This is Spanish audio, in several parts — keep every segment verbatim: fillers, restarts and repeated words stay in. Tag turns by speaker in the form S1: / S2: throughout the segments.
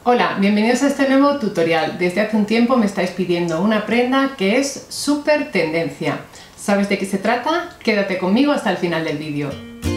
S1: Hola, bienvenidos a este nuevo tutorial. Desde hace un tiempo me estáis pidiendo una prenda que es súper tendencia. ¿Sabes de qué se trata? Quédate conmigo hasta el final del vídeo.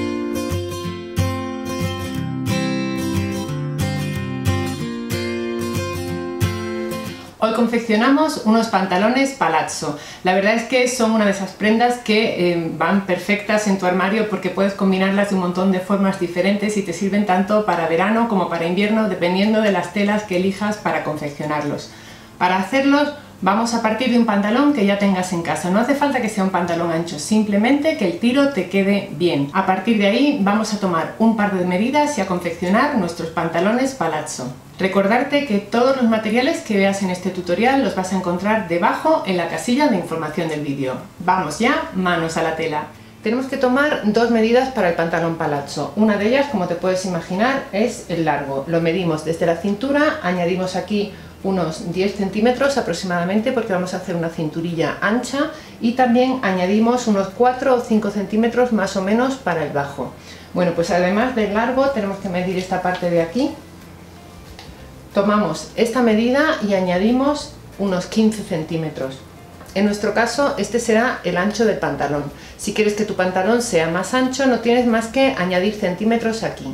S1: Hoy confeccionamos unos pantalones palazzo. La verdad es que son una de esas prendas que eh, van perfectas en tu armario porque puedes combinarlas de un montón de formas diferentes y te sirven tanto para verano como para invierno, dependiendo de las telas que elijas para confeccionarlos. Para hacerlos vamos a partir de un pantalón que ya tengas en casa. No hace falta que sea un pantalón ancho, simplemente que el tiro te quede bien. A partir de ahí vamos a tomar un par de medidas y a confeccionar nuestros pantalones palazzo. Recordarte que todos los materiales que veas en este tutorial los vas a encontrar debajo en la casilla de información del vídeo. Vamos ya, manos a la tela. Tenemos que tomar dos medidas para el pantalón palazzo. Una de ellas, como te puedes imaginar, es el largo. Lo medimos desde la cintura, añadimos aquí unos diez centímetros aproximadamente porque vamos a hacer una cinturilla ancha, y también añadimos unos cuatro o cinco centímetros más o menos para el bajo. Bueno, pues además del largo tenemos que medir esta parte de aquí. Tomamos esta medida y añadimos unos quince centímetros. En nuestro caso este será el ancho del pantalón. Si quieres que tu pantalón sea más ancho, no tienes más que añadir centímetros aquí.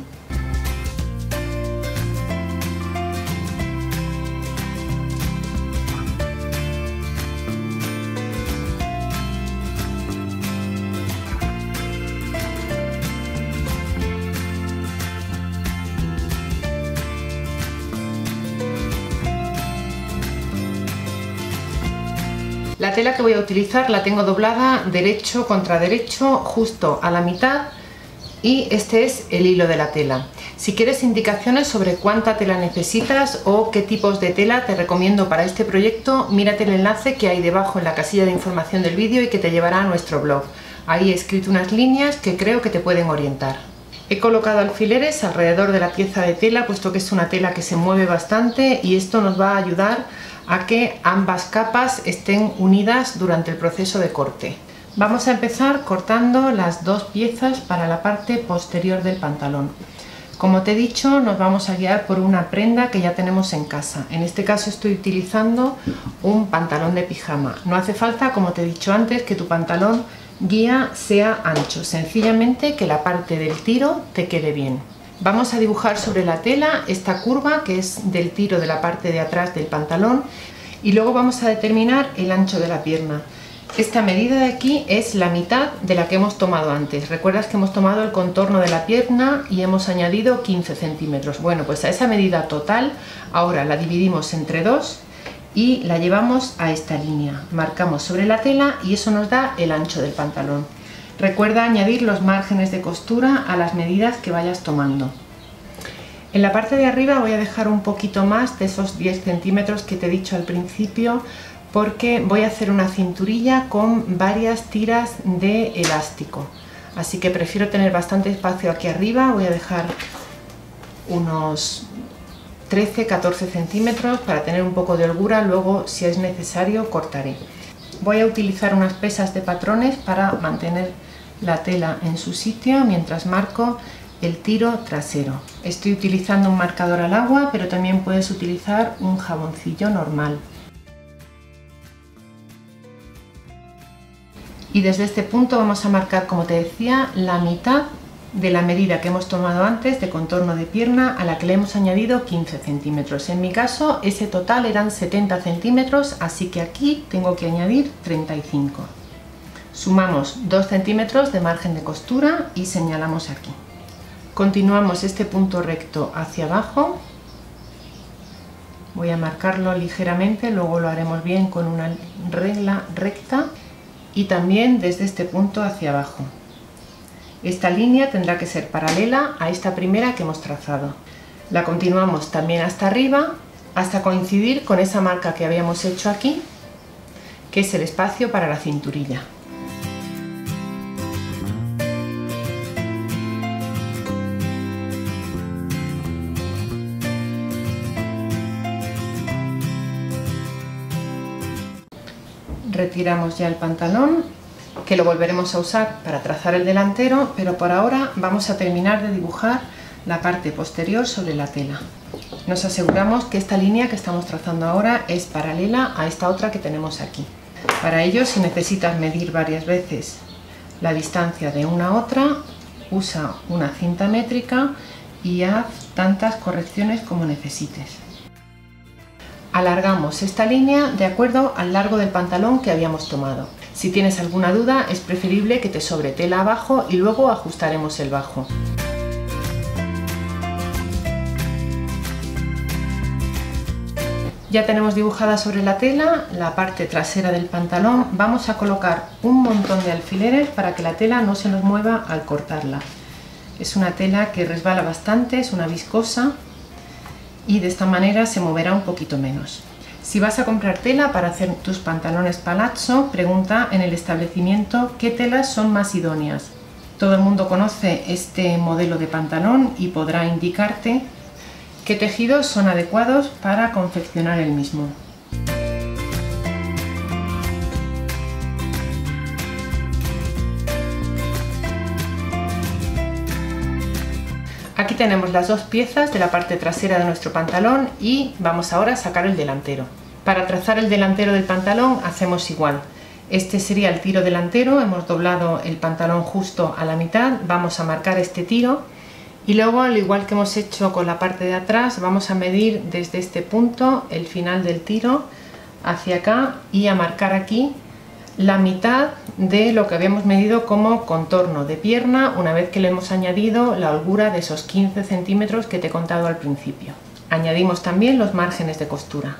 S1: La tela que voy a utilizar la tengo doblada derecho contra derecho justo a la mitad, y este es el hilo de la tela. Si quieres indicaciones sobre cuánta tela necesitas o qué tipos de tela te recomiendo para este proyecto, mírate el enlace que hay debajo en la casilla de información del vídeo y que te llevará a nuestro blog. Ahí he escrito unas líneas que creo que te pueden orientar. He colocado alfileres alrededor de la pieza de tela, puesto que es una tela que se mueve bastante, y esto nos va a ayudar a que ambas capas estén unidas durante el proceso de corte. Vamos a empezar cortando las dos piezas para la parte posterior del pantalón. Como te he dicho, nos vamos a guiar por una prenda que ya tenemos en casa. En este caso estoy utilizando un pantalón de pijama. No hace falta, como te he dicho antes, que tu pantalón guía sea ancho, sencillamente que la parte del tiro te quede bien. Vamos a dibujar sobre la tela esta curva que es del tiro de la parte de atrás del pantalón, y luego vamos a determinar el ancho de la pierna. Esta medida de aquí es la mitad de la que hemos tomado antes. Recuerdas que hemos tomado el contorno de la pierna y hemos añadido quince centímetros. Bueno, pues a esa medida total ahora la dividimos entre dos y la llevamos a esta línea. Marcamos sobre la tela y eso nos da el ancho del pantalón. Recuerda añadir los márgenes de costura a las medidas que vayas tomando. En la parte de arriba voy a dejar un poquito más de esos diez centímetros que te he dicho al principio, porque voy a hacer una cinturilla con varias tiras de elástico. Así que prefiero tener bastante espacio aquí arriba. Voy a dejar unos trece a catorce centímetros para tener un poco de holgura. Luego, si es necesario, cortaré. Voy a utilizar unas pesas de patrones para mantener la tela en su sitio mientras marco el tiro trasero. Estoy utilizando un marcador al agua, pero también puedes utilizar un jaboncillo normal. Y desde este punto vamos a marcar, como te decía, la mitad de la medida que hemos tomado antes de contorno de pierna, a la que le hemos añadido quince centímetros. En mi caso ese total eran setenta centímetros, así que aquí tengo que añadir treinta y cinco. Sumamos dos centímetros de margen de costura y señalamos aquí. Continuamos este punto recto hacia abajo. Voy a marcarlo ligeramente, luego lo haremos bien con una regla recta, y también desde este punto hacia abajo. Esta línea tendrá que ser paralela a esta primera que hemos trazado. La continuamos también hasta arriba hasta coincidir con esa marca que habíamos hecho aquí, que es el espacio para la cinturilla. Retiramos ya el pantalón, que lo volveremos a usar para trazar el delantero, pero por ahora vamos a terminar de dibujar la parte posterior sobre la tela. Nos aseguramos que esta línea que estamos trazando ahora es paralela a esta otra que tenemos aquí. Para ello, si necesitas medir varias veces la distancia de una a otra, usa una cinta métrica y haz tantas correcciones como necesites. Alargamos esta línea de acuerdo al largo del pantalón que habíamos tomado. Si tienes alguna duda, es preferible que te sobre tela abajo y luego ajustaremos el bajo. Ya tenemos dibujada sobre la tela la parte trasera del pantalón. Vamos a colocar un montón de alfileres para que la tela no se nos mueva al cortarla. Es una tela que resbala bastante, es una viscosa y de esta manera se moverá un poquito menos. Si vas a comprar tela para hacer tus pantalones palazzo, pregunta en el establecimiento qué telas son más idóneas. Todo el mundo conoce este modelo de pantalón y podrá indicarte qué tejidos son adecuados para confeccionar el mismo. Aquí tenemos las dos piezas de la parte trasera de nuestro pantalón y vamos ahora a sacar el delantero. Para trazar el delantero del pantalón hacemos igual. Este sería el tiro delantero, hemos doblado el pantalón justo a la mitad, vamos a marcar este tiro y luego, al igual que hemos hecho con la parte de atrás, vamos a medir desde este punto el final del tiro hacia acá y a marcar aquí la mitad de lo que habíamos medido como contorno de pierna una vez que le hemos añadido la holgura de esos quince centímetros que te he contado al principio. Añadimos también los márgenes de costura.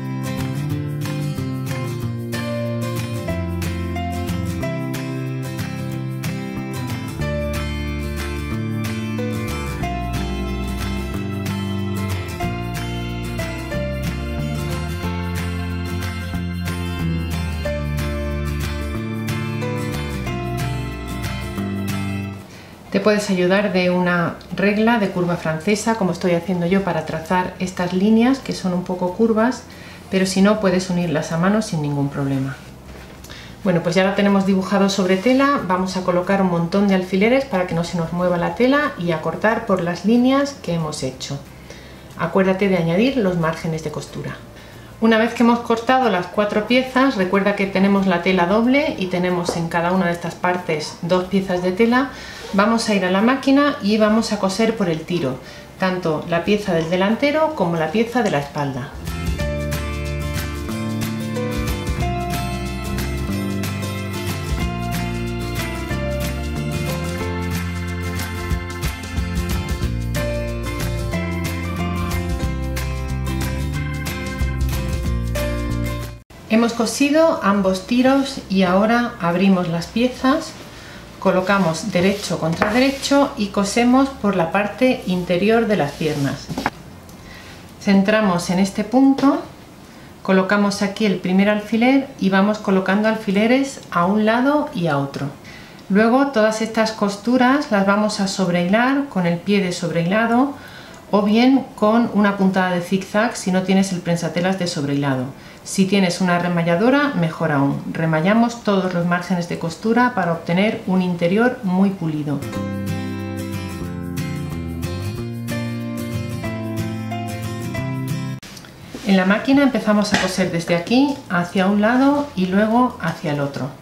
S1: Te puedes ayudar de una regla de curva francesa, como estoy haciendo yo para trazar estas líneas que son un poco curvas, pero si no puedes unirlas a mano sin ningún problema. Bueno, pues ya lo tenemos dibujado sobre tela, vamos a colocar un montón de alfileres para que no se nos mueva la tela y a cortar por las líneas que hemos hecho. Acuérdate de añadir los márgenes de costura. Una vez que hemos cortado las cuatro piezas, recuerda que tenemos la tela doble y tenemos en cada una de estas partes dos piezas de tela. Vamos a ir a la máquina y vamos a coser por el tiro, tanto la pieza del delantero como la pieza de la espalda. Hemos cosido ambos tiros y ahora abrimos las piezas, colocamos derecho contra derecho y cosemos por la parte interior de las piernas. Centramos en este punto, colocamos aquí el primer alfiler y vamos colocando alfileres a un lado y a otro. Luego todas estas costuras las vamos a sobrehilar con el pie de sobrehilado o bien con una puntada de zigzag si no tienes el prensatelas de sobrehilado. Si tienes una remalladora, mejor aún. Remallamos todos los márgenes de costura para obtener un interior muy pulido. En la máquina empezamos a coser desde aquí hacia un lado y luego hacia el otro.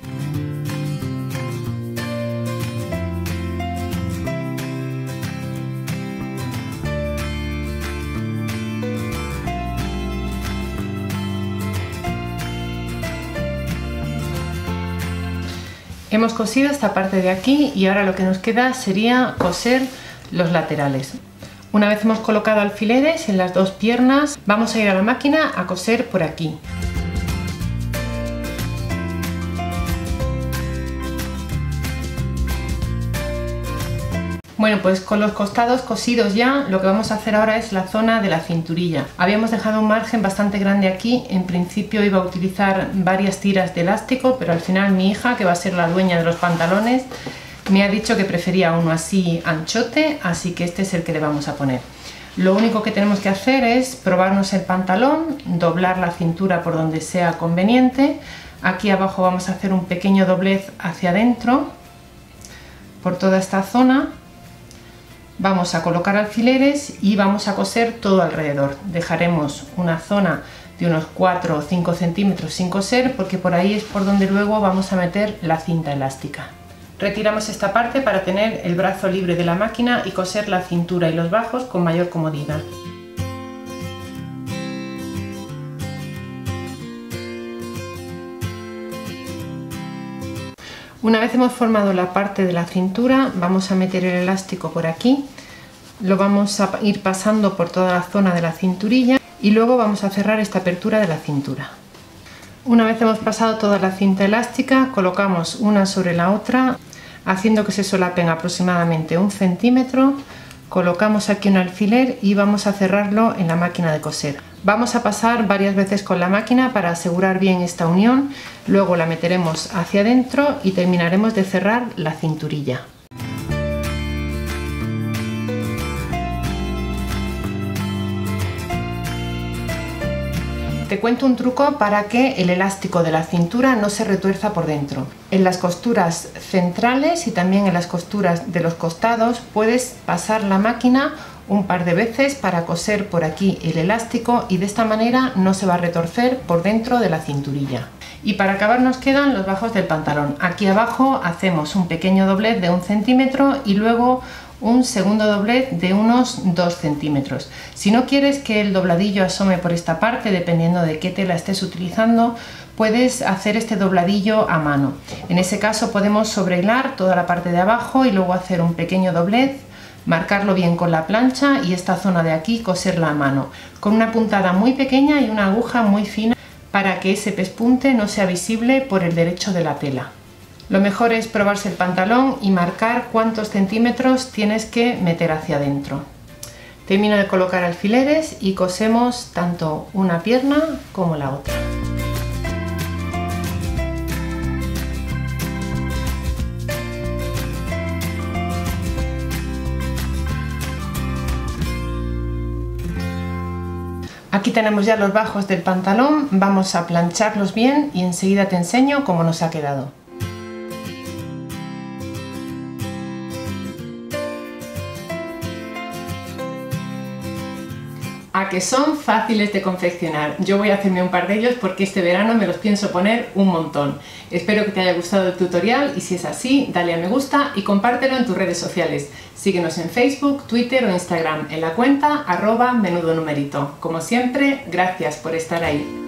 S1: Hemos cosido esta parte de aquí y ahora lo que nos queda sería coser los laterales. Una vez hemos colocado alfileres en las dos piernas, vamos a ir a la máquina a coser por aquí. Bueno, pues con los costados cosidos ya, lo que vamos a hacer ahora es la zona de la cinturilla. Habíamos dejado un margen bastante grande aquí, en principio iba a utilizar varias tiras de elástico, pero al final mi hija, que va a ser la dueña de los pantalones, me ha dicho que prefería uno así anchote, así que este es el que le vamos a poner. Lo único que tenemos que hacer es probarnos el pantalón, doblar la cintura por donde sea conveniente. Aquí abajo vamos a hacer un pequeño doblez hacia adentro, por toda esta zona. Vamos a colocar alfileres y vamos a coser todo alrededor. Dejaremos una zona de unos cuatro o cinco centímetros sin coser porque por ahí es por donde luego vamos a meter la cinta elástica. Retiramos esta parte para tener el brazo libre de la máquina y coser la cintura y los bajos con mayor comodidad. Una vez hemos formado la parte de la cintura, vamos a meter el elástico por aquí, lo vamos a ir pasando por toda la zona de la cinturilla y luego vamos a cerrar esta apertura de la cintura. Una vez hemos pasado toda la cinta elástica, colocamos una sobre la otra, haciendo que se solapen aproximadamente un centímetro, colocamos aquí un alfiler y vamos a cerrarlo en la máquina de coser. Vamos a pasar varias veces con la máquina para asegurar bien esta unión, luego la meteremos hacia adentro y terminaremos de cerrar la cinturilla. Te cuento un truco para que el elástico de la cintura no se retuerza por dentro. En las costuras centrales y también en las costuras de los costados puedes pasar la máquina un par de veces para coser por aquí el elástico y de esta manera no se va a retorcer por dentro de la cinturilla. Y para acabar nos quedan los bajos del pantalón. Aquí abajo hacemos un pequeño doblez de un centímetro y luego un segundo doblez de unos dos centímetros. Si no quieres que el dobladillo asome por esta parte, dependiendo de qué tela estés utilizando, puedes hacer este dobladillo a mano. En ese caso podemos sobrehilar toda la parte de abajo y luego hacer un pequeño doblez, marcarlo bien con la plancha y esta zona de aquí coserla a mano, con una puntada muy pequeña y una aguja muy fina para que ese pespunte no sea visible por el derecho de la tela. Lo mejor es probarse el pantalón y marcar cuántos centímetros tienes que meter hacia adentro. Termino de colocar alfileres y cosemos tanto una pierna como la otra. Aquí tenemos ya los bajos del pantalón, vamos a plancharlos bien y enseguida te enseño cómo nos ha quedado. A que son fáciles de confeccionar. Yo voy a hacerme un par de ellos porque este verano me los pienso poner un montón. Espero que te haya gustado el tutorial y si es así, dale a me gusta y compártelo en tus redes sociales. Síguenos en Facebook, Twitter o Instagram en la cuenta arroba menudo numerito. Como siempre, gracias por estar ahí.